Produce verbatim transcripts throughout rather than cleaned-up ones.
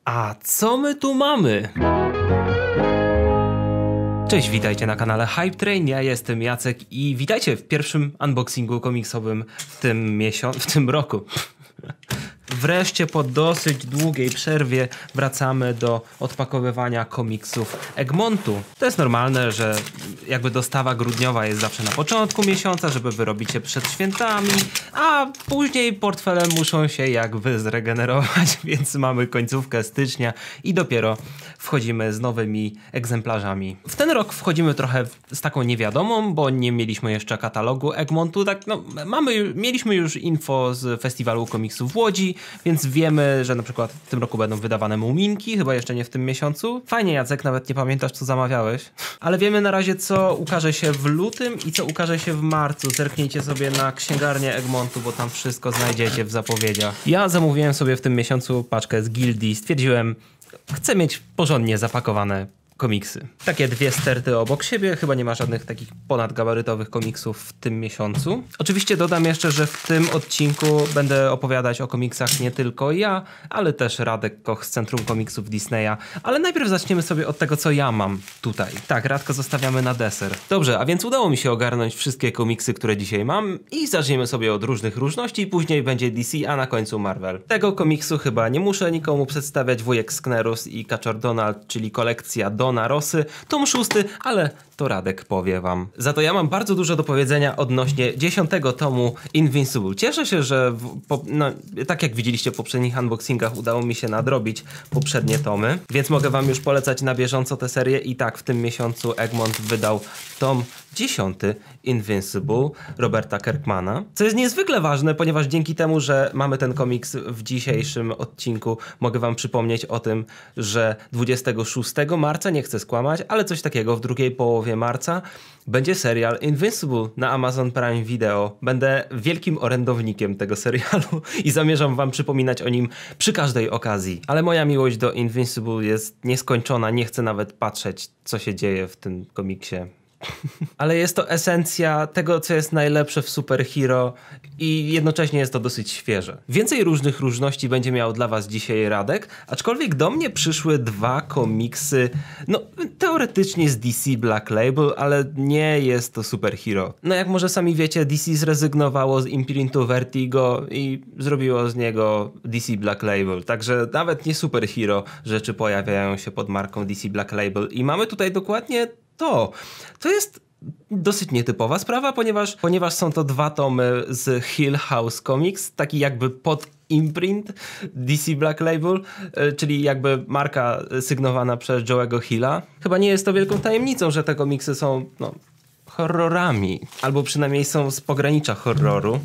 A co my tu mamy? Cześć, witajcie na kanale Hype Train, ja jestem Jacek i witajcie w pierwszym unboxingu komiksowym w tym miesiącu, w tym roku. Wreszcie po dosyć długiej przerwie wracamy do odpakowywania komiksów Egmontu. To jest normalne, że jakby dostawa grudniowa jest zawsze na początku miesiąca, żeby wyrobić się przed świętami, a później portfele muszą się jakby zregenerować, więc mamy końcówkę stycznia i dopiero wchodzimy z nowymi egzemplarzami. W ten rok wchodzimy trochę z taką niewiadomą, bo nie mieliśmy jeszcze katalogu Egmontu. Tak, no, mamy, mieliśmy już info z festiwalu komiksów w Łodzi, więc wiemy, że na przykład w tym roku będą wydawane Muminki, chyba jeszcze nie w tym miesiącu. Fajnie, Jacek, nawet nie pamiętasz, co zamawiałeś. Ale wiemy na razie, co ukaże się w lutym i co ukaże się w marcu. Zerknijcie sobie na księgarnię Egmontu, bo tam wszystko znajdziecie w zapowiedziach. Ja zamówiłem sobie w tym miesiącu paczkę z Gildii. Stwierdziłem, chcę mieć porządnie zapakowane komiksy. Takie dwie sterty obok siebie, chyba nie ma żadnych takich ponadgabarytowych komiksów w tym miesiącu. Oczywiście dodam jeszcze, że w tym odcinku będę opowiadać o komiksach nie tylko ja, ale też Radek Koch z Centrum Komiksów Disneya. Ale najpierw zaczniemy sobie od tego, co ja mam tutaj. Tak, Radka zostawiamy na deser. Dobrze, a więc udało mi się ogarnąć wszystkie komiksy, które dzisiaj mam i zaczniemy sobie od różnych różności, później będzie D C, a na końcu Marvel. Tego komiksu chyba nie muszę nikomu przedstawiać, Wujek Sknerus i Kaczor Donald, czyli kolekcja Dona Rosy, tom szósty, ale to Radek powie wam. Za to ja mam bardzo dużo do powiedzenia odnośnie dziesiątego tomu Invincible. Cieszę się, że w, po, no, tak jak widzieliście w poprzednich unboxingach udało mi się nadrobić poprzednie tomy, więc mogę wam już polecać na bieżąco tę serię i tak w tym miesiącu Egmont wydał tom dziesiąty Invincible Roberta Kirkmana, co jest niezwykle ważne, ponieważ dzięki temu, że mamy ten komiks w dzisiejszym odcinku, mogę wam przypomnieć o tym, że dwudziestego szóstego marca, nie chcę skłamać, ale coś takiego w drugiej połowie marca będzie serial Invincible na Amazon Prime Video. Będę wielkim orędownikiem tego serialu i zamierzam wam przypominać o nim przy każdej okazji. Ale moja miłość do Invincible jest nieskończona, nie chcę nawet patrzeć, co się dzieje w tym komiksie. Ale jest to esencja tego, co jest najlepsze w superhero i jednocześnie jest to dosyć świeże. Więcej różnych różności będzie miał dla was dzisiaj Radek, aczkolwiek do mnie przyszły dwa komiksy, no teoretycznie z D C Black Label, ale nie jest to superhero. No jak może sami wiecie, D C zrezygnowało z imprintu Vertigo i zrobiło z niego D C Black Label, także nawet nie superhero rzeczy pojawiają się pod marką D C Black Label i mamy tutaj dokładnie to. To jest dosyć nietypowa sprawa, ponieważ, ponieważ są to dwa tomy z Hill House Comics, taki jakby pod imprint D C Black Label, czyli jakby marka sygnowana przez Joe'ego Hilla. Chyba nie jest to wielką tajemnicą, że te komiksy są no, horrorami, albo przynajmniej są z pogranicza horroru.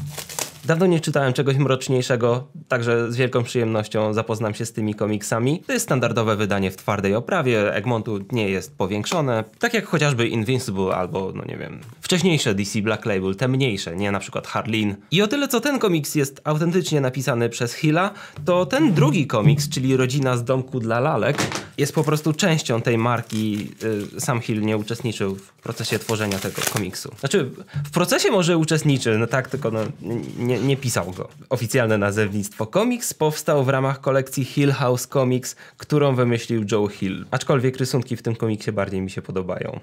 Dawno nie czytałem czegoś mroczniejszego, także z wielką przyjemnością zapoznam się z tymi komiksami. To jest standardowe wydanie w twardej oprawie, Egmontu nie jest powiększone, tak jak chociażby Invincible albo, no nie wiem, wcześniejsze D C Black Label, te mniejsze, nie na przykład Harleen. I o tyle co ten komiks jest autentycznie napisany przez Hilla, to ten drugi komiks, czyli Rodzina z domku dla lalek, jest po prostu częścią tej marki. Sam Hill nie uczestniczył w procesie tworzenia tego komiksu. Znaczy, w procesie może uczestniczy, no tak, tylko no, nie, nie pisał go. Oficjalne nazewnictwo. Komiks powstał w ramach kolekcji Hill House Comics, którą wymyślił Joe Hill. Aczkolwiek rysunki w tym komiksie bardziej mi się podobają.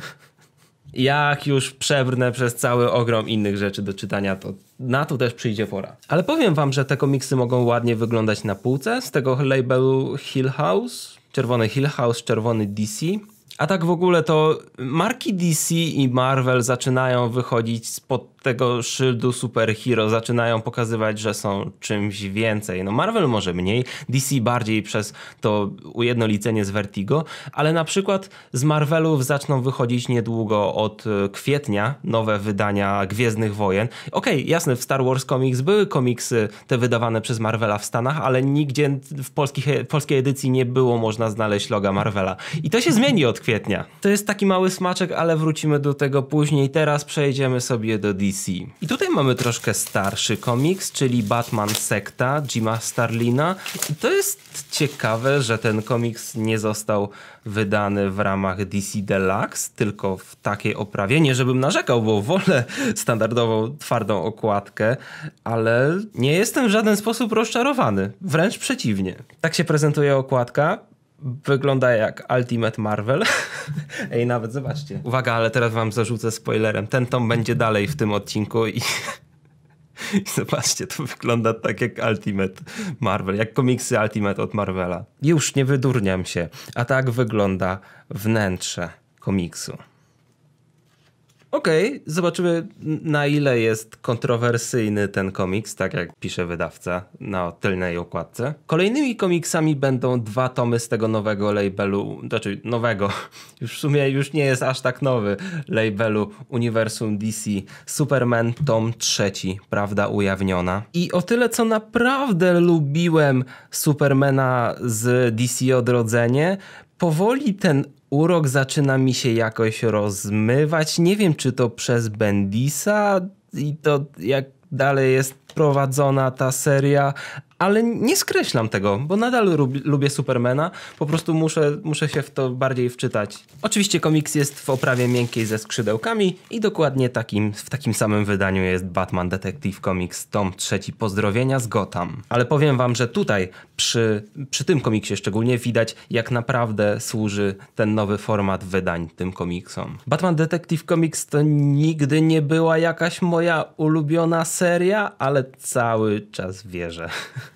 Jak już przebrnę przez cały ogrom innych rzeczy do czytania, to na to też przyjdzie pora. Ale powiem wam, że te komiksy mogą ładnie wyglądać na półce z tego labelu Hill House. Czerwony Hill House, czerwony D C. A tak w ogóle to marki D C i Marvel zaczynają wychodzić spod tego szyldu superhero, zaczynają pokazywać, że są czymś więcej. No Marvel może mniej, D C bardziej przez to ujednolicenie z Vertigo, ale na przykład z Marvelów zaczną wychodzić niedługo od kwietnia nowe wydania Gwiezdnych Wojen. Okej, okay, jasne, w Star Wars Comics były komiksy te wydawane przez Marvela w Stanach, ale nigdzie w polskich, polskiej edycji nie było można znaleźć loga Marvela. I to się zmieni od kwietnia. To jest taki mały smaczek, ale wrócimy do tego później. Teraz przejdziemy sobie do D C. I tutaj mamy troszkę starszy komiks, czyli Batman Sekta Jima Starlina. I to jest ciekawe, że ten komiks nie został wydany w ramach D C Deluxe, tylko w takiej oprawie. Nie żebym narzekał, bo wolę standardową, twardą okładkę, ale nie jestem w żaden sposób rozczarowany. Wręcz przeciwnie. Tak się prezentuje okładka. Wygląda jak Ultimate Marvel. Ej, nawet zobaczcie. Uwaga, ale teraz wam zarzucę spoilerem. Ten tom będzie dalej w tym odcinku i... I zobaczcie, to wygląda tak jak Ultimate Marvel, jak komiksy Ultimate od Marvela. Już nie wydurniam się, a tak wygląda wnętrze komiksu. Okej, okay, zobaczymy na ile jest kontrowersyjny ten komiks, tak jak pisze wydawca na tylnej okładce. Kolejnymi komiksami będą dwa tomy z tego nowego labelu, znaczy nowego, już w sumie już nie jest aż tak nowy, labelu Uniwersum D C. Superman tom trzeci, Prawda ujawniona. I o tyle co naprawdę lubiłem Supermana z D C Odrodzenie, powoli ten urok zaczyna mi się jakoś rozmywać. Nie wiem, czy to przez Bendisa i to jak dalej jest prowadzona ta seria, ale nie skreślam tego, bo nadal lubię, lubię Supermana, po prostu muszę, muszę się w to bardziej wczytać. Oczywiście komiks jest w oprawie miękkiej ze skrzydełkami i dokładnie takim, w takim samym wydaniu jest Batman Detective Comics tom trzeci Pozdrowienia z Gotham. Ale powiem wam, że tutaj przy, przy tym komiksie szczególnie widać, jak naprawdę służy ten nowy format wydań tym komiksom. Batman Detective Comics to nigdy nie była jakaś moja ulubiona seria, ale cały czas wierzę.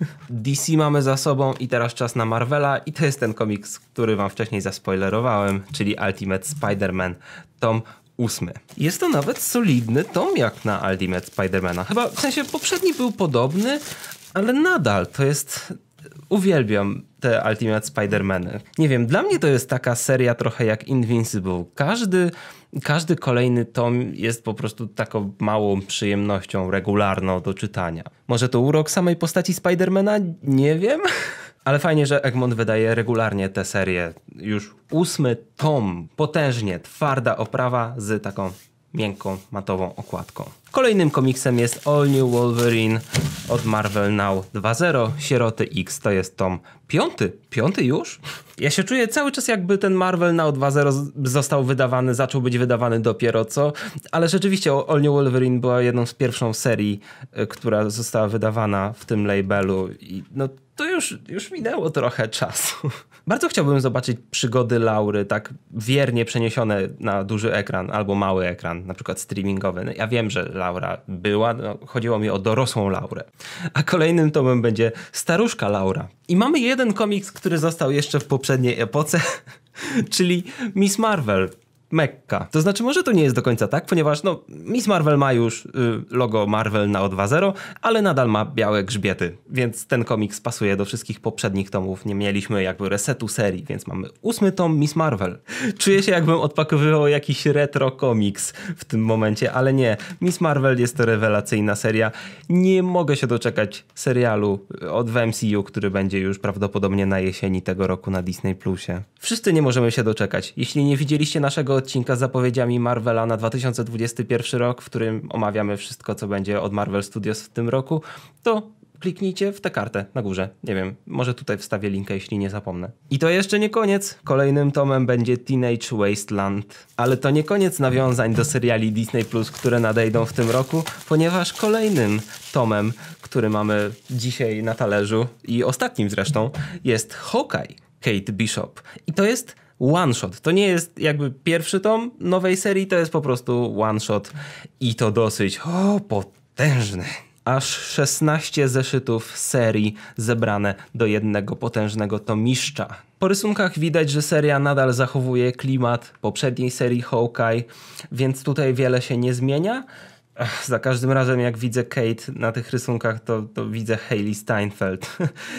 D C mamy za sobą i teraz czas na Marvela i to jest ten komiks, który wam wcześniej zaspoilerowałem, czyli Ultimate Spider-Man, tom ósmy. Jest to nawet solidny tom jak na Ultimate Spider-Mana. Chyba w sensie poprzedni był podobny, ale nadal to jest... Uwielbiam te Ultimate Spider-Many. Nie wiem, dla mnie to jest taka seria trochę jak Invincible. Każdy, każdy kolejny tom jest po prostu taką małą przyjemnością regularną do czytania. Może to urok samej postaci Spider-Mana? Nie wiem. Ale fajnie, że Egmont wydaje regularnie tę serię. Już ósmy tom, potężnie, twarda oprawa z taką miękką, matową okładką. Kolejnym komiksem jest All New Wolverine od Marvel Now dwa zero, Sieroty X. To jest tom piąty. Piąty już? Ja się czuję cały czas jakby ten Marvel Now dwa zero został wydawany, zaczął być wydawany dopiero co, ale rzeczywiście All New Wolverine była jedną z pierwszą serii, która została wydawana w tym labelu i no to już, już minęło trochę czasu. Bardzo chciałbym zobaczyć przygody Laury tak wiernie przeniesione na duży ekran albo mały ekran, na przykład streamingowy. No ja wiem, że Laura była, no, chodziło mi o dorosłą Laurę. A kolejnym tomem będzie staruszka Laura. I mamy jeden komiks, który został jeszcze w poprzedniej epoce, czyli Miss Marvel. Mekka. To znaczy może to nie jest do końca tak, ponieważ no, Miss Marvel ma już y, logo Marvel na O dwa zero, ale nadal ma białe grzbiety, więc ten komiks pasuje do wszystkich poprzednich tomów. Nie mieliśmy jakby resetu serii, więc mamy ósmy tom Miss Marvel. Czuję się jakbym odpakowywał jakiś retro komiks w tym momencie, ale nie. Miss Marvel jest to rewelacyjna seria. Nie mogę się doczekać serialu od W M C U, który będzie już prawdopodobnie na jesieni tego roku na Disney Plusie. Wszyscy nie możemy się doczekać. Jeśli nie widzieliście naszego odcinka z zapowiedziami Marvela na dwa tysiące dwudziesty pierwszy rok, w którym omawiamy wszystko, co będzie od Marvel Studios w tym roku, to kliknijcie w tę kartę na górze. Nie wiem, może tutaj wstawię linkę, jeśli nie zapomnę. I to jeszcze nie koniec. Kolejnym tomem będzie Teenage Wasteland. Ale to nie koniec nawiązań do seriali Disney Plus, które nadejdą w tym roku, ponieważ kolejnym tomem, który mamy dzisiaj na talerzu i ostatnim zresztą, jest Hawkeye Kate Bishop. I to jest one shot. To nie jest jakby pierwszy tom nowej serii, to jest po prostu one shot i to dosyć o, potężny. Aż szesnaście zeszytów serii zebrane do jednego potężnego tomiszcza. Po rysunkach widać, że seria nadal zachowuje klimat poprzedniej serii Hawkeye, więc tutaj wiele się nie zmienia. Ach, za każdym razem jak widzę Kate na tych rysunkach, to, to widzę Hailey Steinfeld.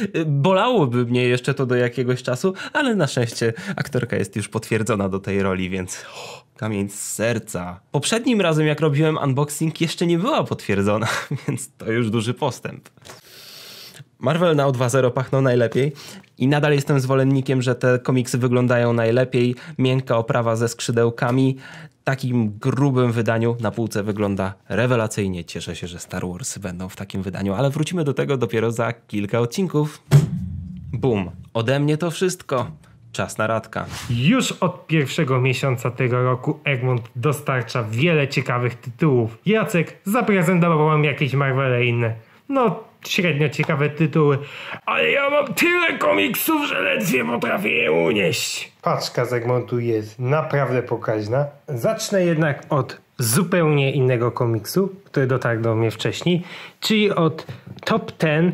Bolałoby mnie jeszcze to do jakiegoś czasu, ale na szczęście aktorka jest już potwierdzona do tej roli, więc oh, kamień z serca. Poprzednim razem jak robiłem unboxing jeszcze nie była potwierdzona, więc to już duży postęp. Marvel Now dwa zero pachnął najlepiej I nadal jestem zwolennikiem, że te komiksy wyglądają najlepiej. Miękka oprawa ze skrzydełkami. W takim grubym wydaniu na półce wygląda rewelacyjnie. Cieszę się, że Star Wars będą w takim wydaniu, ale wrócimy do tego dopiero za kilka odcinków. Bum. Ode mnie to wszystko. Czas na Radka. Już od pierwszego miesiąca tego roku Egmont dostarcza wiele ciekawych tytułów. Jacek zaprezentował wam jakieś Marvele inne. No, średnio ciekawe tytuły, ale ja mam tyle komiksów, że ledwie potrafię je unieść. Paczka z Egmontu jest naprawdę pokaźna. Zacznę jednak od zupełnie innego komiksu, który dotarł do mnie wcześniej, czyli od Top dziesięć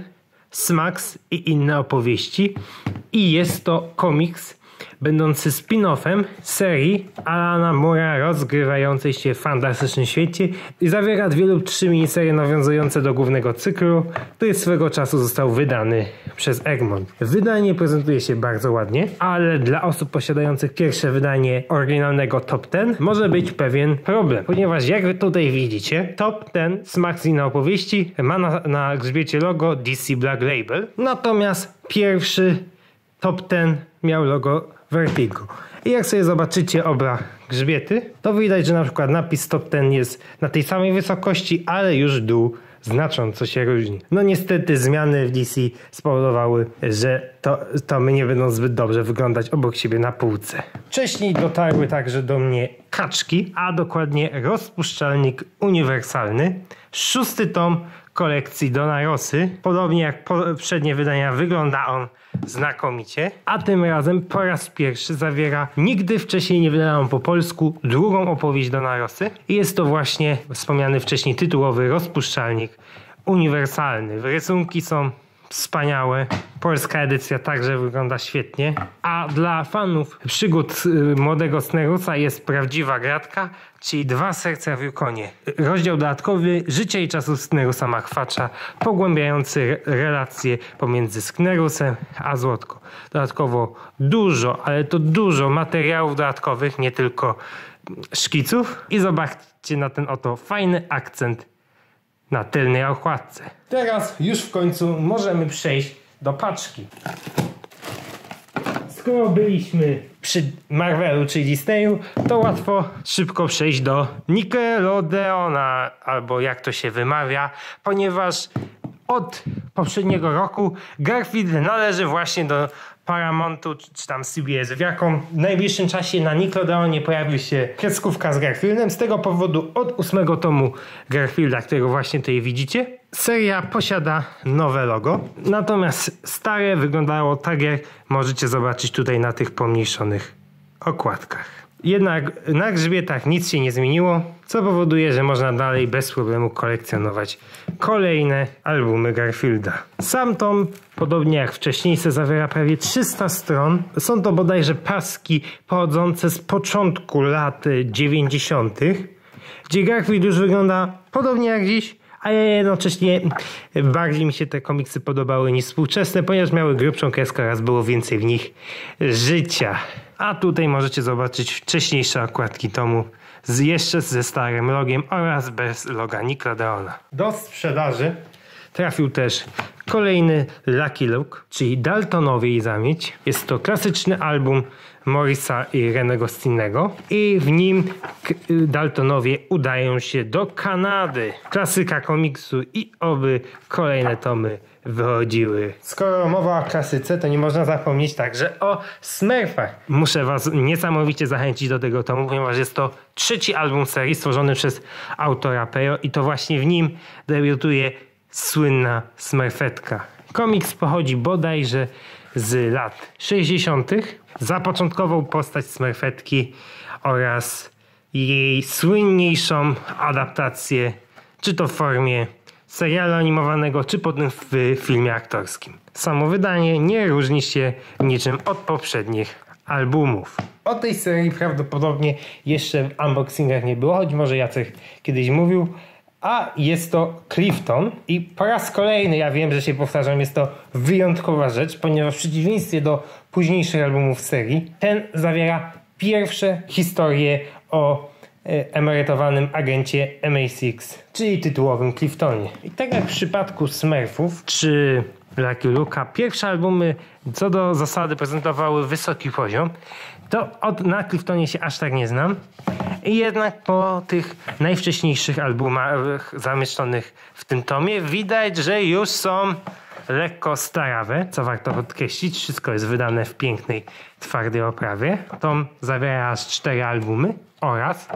Smax i inne opowieści. I jest to komiks będący spin-offem serii Alana Moore'a rozgrywającej się w fantastycznym świecie i zawiera dwie lub trzy miniserie nawiązujące do głównego cyklu, który swego czasu został wydany przez Egmont. Wydanie prezentuje się bardzo ładnie, ale dla osób posiadających pierwsze wydanie oryginalnego Top dziesięć może być pewien problem, ponieważ jak wy tutaj widzicie, Top dziesięć Smax i inne opowieści ma na, na grzbiecie logo D C Black Label, natomiast pierwszy Top dziesięć miał logo Vertigo. I jak sobie zobaczycie oba grzbiety, to widać, że na przykład napis Top dziesięć jest na tej samej wysokości, ale już dół znacząco się różni. No niestety zmiany w D C spowodowały, że to, tomy nie będą zbyt dobrze wyglądać obok siebie na półce. Wcześniej dotarły także do mnie kaczki, a dokładnie rozpuszczalnik uniwersalny. Szósty tom kolekcji Dona Rossy. Podobnie jak poprzednie wydania wygląda on znakomicie, a tym razem po raz pierwszy zawiera nigdy wcześniej nie wydaną po polsku drugą opowieść Dona Rossy i jest to właśnie wspomniany wcześniej tytułowy rozpuszczalnik uniwersalny. Rysunki są wspaniałe, polska edycja także wygląda świetnie, a dla fanów przygód młodego Snerusa jest prawdziwa gratka, czyli Dwa serca w Yukonie. Rozdział dodatkowy Życie i czasów Snerusa Makwacza, pogłębiający relacje pomiędzy Sknerusem a Złotko. Dodatkowo dużo, ale to dużo materiałów dodatkowych, nie tylko szkiców i zobaczcie na ten oto fajny akcent na tylnej okładce. Teraz już w końcu możemy przejść do paczki. Skoro byliśmy przy Marvelu czy Disneyu, to łatwo szybko przejść do Nickelodeona, albo jak to się wymawia, ponieważ od poprzedniego roku Garfield należy właśnie do Paramountu czy tam C B S. W jaką w najbliższym czasie na Nickelodeonie pojawi się kreskówka z Garfieldem. Z tego powodu od ósmego tomu Garfielda, którego właśnie tutaj widzicie, seria posiada nowe logo. Natomiast stare wyglądało tak, jak możecie zobaczyć tutaj na tych pomniejszonych okładkach. Jednak na grzbietach nic się nie zmieniło, co powoduje, że można dalej bez problemu kolekcjonować kolejne albumy Garfielda. Sam tom, podobnie jak wcześniejsze, zawiera prawie trzysta stron. Są to bodajże paski pochodzące z początku lat dziewięćdziesiątych, gdzie Garfield już wygląda podobnie jak dziś, a jednocześnie bardziej mi się te komiksy podobały niż współczesne, ponieważ miały grubszą kreskę oraz było więcej w nich życia. A tutaj możecie zobaczyć wcześniejsze okładki tomu z jeszcze ze starym logiem oraz bez loga Nickelodeona. Do sprzedaży trafił też kolejny Lucky Luke, czyli Daltonowie i Zamieć. Jest to klasyczny album Morrisa i Renego Stinnego i w nim Daltonowie udają się do Kanady. Klasyka komiksu i oby kolejne tomy wychodziły. Skoro mowa o klasyce, to nie można zapomnieć także o Smurfach. Muszę was niesamowicie zachęcić do tego tomu, ponieważ jest to trzeci album serii stworzony przez autora Peyo i to właśnie w nim debiutuje słynna Smurfetka. Komiks pochodzi bodajże z lat sześćdziesiątych. Zapoczątkował postać Smurfetki oraz jej słynniejszą adaptację, czy to w formie serialu animowanego, czy potem w filmie aktorskim. Samo wydanie nie różni się niczym od poprzednich albumów. O tej serii prawdopodobnie jeszcze w unboxingach nie było, choć może Jacek kiedyś mówił, a jest to Clifton i po raz kolejny, ja wiem, że się powtarzam, jest to wyjątkowa rzecz, ponieważ w przeciwieństwie do późniejszych albumów serii, ten zawiera pierwsze historie o e, emerytowanym agencie M I sześć, czyli tytułowym Cliftonie. I tak jak w przypadku Smurfów czy Lucky Luke'a. Pierwsze albumy co do zasady prezentowały wysoki poziom. To od, na Cliftonie się aż tak nie znam. I jednak po tych najwcześniejszych albumach zamieszczonych w tym tomie widać, że już są lekko starawe, co warto podkreślić. Wszystko jest wydane w pięknej, twardej oprawie. Tom zawiera aż cztery albumy oraz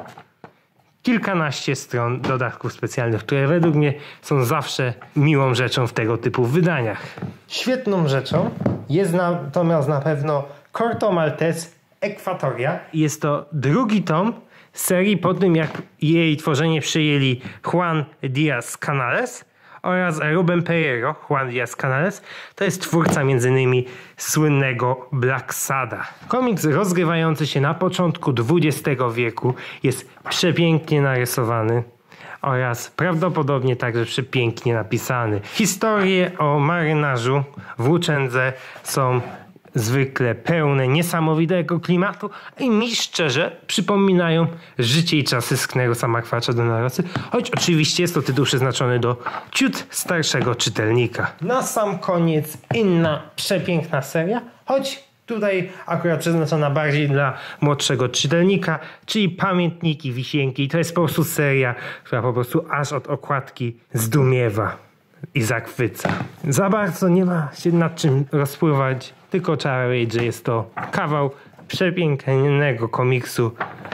kilkanaście stron dodatków specjalnych, które według mnie są zawsze miłą rzeczą w tego typu wydaniach. Świetną rzeczą jest natomiast na pewno Corto Maltese Equatoria. Jest to drugi tom serii po tym, jak jej tworzenie przyjęli Juan Diaz Canales oraz Ruben Pereiro. Juan Diaz Canales to jest twórca między innymi słynnego Black Sada. Komiks rozgrywający się na początku dwudziestego wieku jest przepięknie narysowany oraz prawdopodobnie także przepięknie napisany. Historie o marynarzu w włóczędze są zwykle pełne niesamowitego klimatu i mi szczerze przypominają życie i czasy Sknerusa Markwacza Donarosy, choć oczywiście jest to tytuł przeznaczony do ciut starszego czytelnika. Na sam koniec inna przepiękna seria, choć tutaj akurat przeznaczona bardziej dla młodszego czytelnika, czyli Pamiętniki Wisienki. To jest po prostu seria, która po prostu aż od okładki zdumiewa i zachwyca. Za bardzo nie ma się nad czym rozpływać, tylko trzeba wiedzieć, że jest to kawał przepięknego komiksu,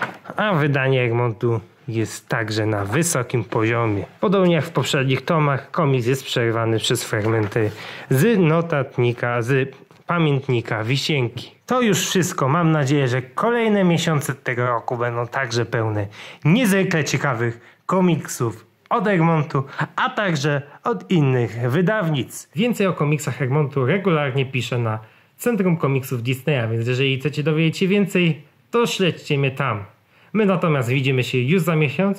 a wydanie Egmontu jest także na wysokim poziomie. Podobnie jak w poprzednich tomach, komiks jest przerwany przez fragmenty z notatnika, z Pamiętnika Wisienki. To już wszystko. Mam nadzieję, że kolejne miesiące tego roku będą także pełne niezwykle ciekawych komiksów od Egmontu, a także od innych wydawnic. Więcej o komiksach Egmontu regularnie piszę na Centrum Komiksów Disneya, więc jeżeli chcecie dowiedzieć się więcej, to śledźcie mnie tam. My natomiast widzimy się już za miesiąc,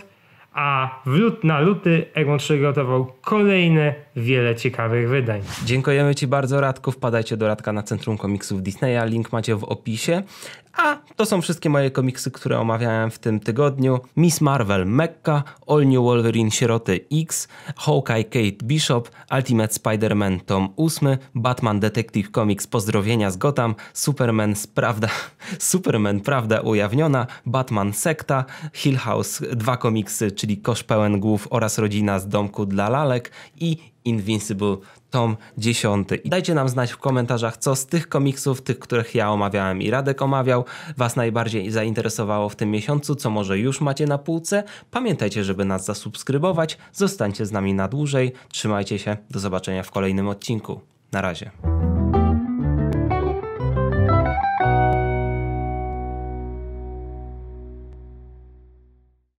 a w lut, na luty Egmont przygotował kolejne wiele ciekawych wydań. Dziękujemy Ci bardzo, Radku. Wpadajcie do Radka na Centrum Komiksów Disneya. Link macie w opisie. A to są wszystkie moje komiksy, które omawiałem w tym tygodniu. Miss Marvel Mekka, All New Wolverine Sieroty X, Hawkeye Kate Bishop, Ultimate Spider-Man tom ósmy, Batman Detective Comics Pozdrowienia z Gotham, Superman Prawda, Superman Prawda Ujawniona, Batman Sekta, Hill House, dwa komiksy, czyli Kosz Pełen Głów oraz Rodzina z Domku dla Lalek i Invincible tom dziesiąty. I dajcie nam znać w komentarzach, co z tych komiksów, tych, których ja omawiałem i Radek omawiał, Was najbardziej zainteresowało w tym miesiącu, co może już macie na półce. Pamiętajcie, żeby nas zasubskrybować. Zostańcie z nami na dłużej. Trzymajcie się. Do zobaczenia w kolejnym odcinku. Na razie.